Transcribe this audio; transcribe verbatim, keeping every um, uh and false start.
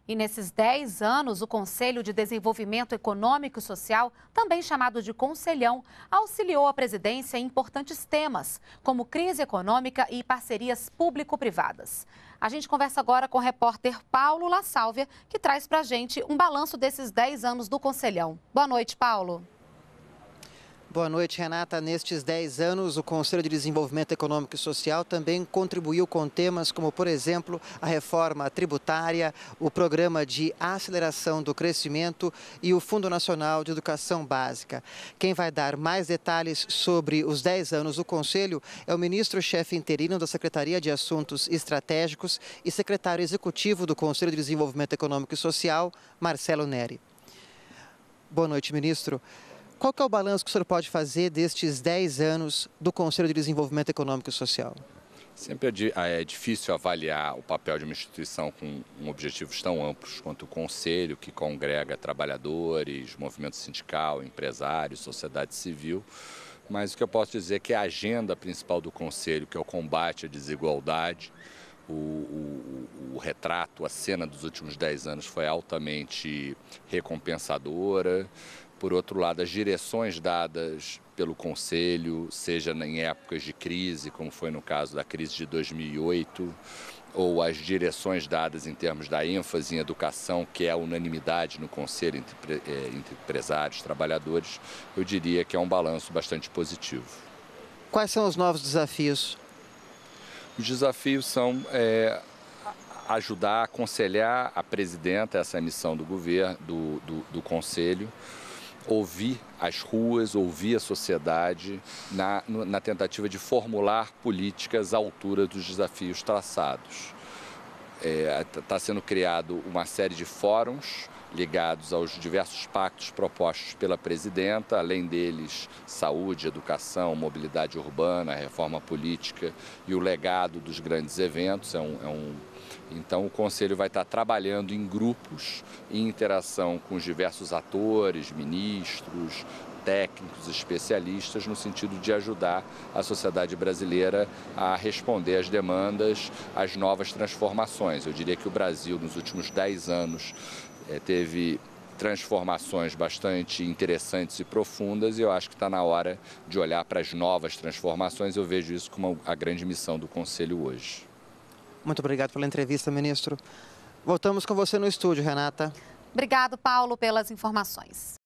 E nesses dez anos, o Conselho de Desenvolvimento Econômico e Social, também chamado de Conselhão, auxiliou a presidência em importantes temas, como crise econômica e parcerias público-privadas. A gente conversa agora com o repórter Paulo La Sálvia, que traz para a gente um balanço desses dez anos do Conselhão. Boa noite, Paulo. Boa noite, Renata. Nestes dez anos, o Conselho de Desenvolvimento Econômico e Social também contribuiu com temas como, por exemplo, a reforma tributária, o Programa de Aceleração do Crescimento e o Fundo Nacional de Educação Básica. Quem vai dar mais detalhes sobre os dez anos do Conselho é o ministro-chefe interino da Secretaria de Assuntos Estratégicos e secretário executivo do Conselho de Desenvolvimento Econômico e Social, Marcelo Neri. Boa noite, ministro. Qual que é o balanço que o senhor pode fazer destes dez anos do Conselho de Desenvolvimento Econômico e Social? Sempre é difícil avaliar o papel de uma instituição com objetivos tão amplos quanto o Conselho, que congrega trabalhadores, movimento sindical, empresários, sociedade civil. Mas o que eu posso dizer é que a agenda principal do Conselho, que é o combate à desigualdade, o, o, o retrato, a cena dos últimos dez anos foi altamente recompensadora. Por outro lado, as direções dadas pelo Conselho, seja em épocas de crise, como foi no caso da crise de dois mil e oito, ou as direções dadas em termos da ênfase em educação, que é a unanimidade no Conselho entre, entre empresários e trabalhadores, eu diria que é um balanço bastante positivo. Quais são os novos desafios? Os desafios são é, ajudar a aconselhar a presidenta, essa é a missão do governo, do, do, do Conselho, ouvir as ruas, ouvir a sociedade na, na tentativa de formular políticas à altura dos desafios traçados. Está é, sendo criado uma série de fóruns ligados aos diversos pactos propostos pela presidenta, além deles saúde, educação, mobilidade urbana, reforma política e o legado dos grandes eventos. É um, é um Então, o Conselho vai estar trabalhando em grupos, em interação com os diversos atores, ministros, técnicos, especialistas, no sentido de ajudar a sociedade brasileira a responder às demandas, às novas transformações. Eu diria que o Brasil, nos últimos dez anos, teve transformações bastante interessantes e profundas, e eu acho que está na hora de olhar para as novas transformações. Eu vejo isso como a grande missão do Conselho hoje. Muito obrigado pela entrevista, ministro. Voltamos com você no estúdio, Renata. Obrigado, Paulo, pelas informações.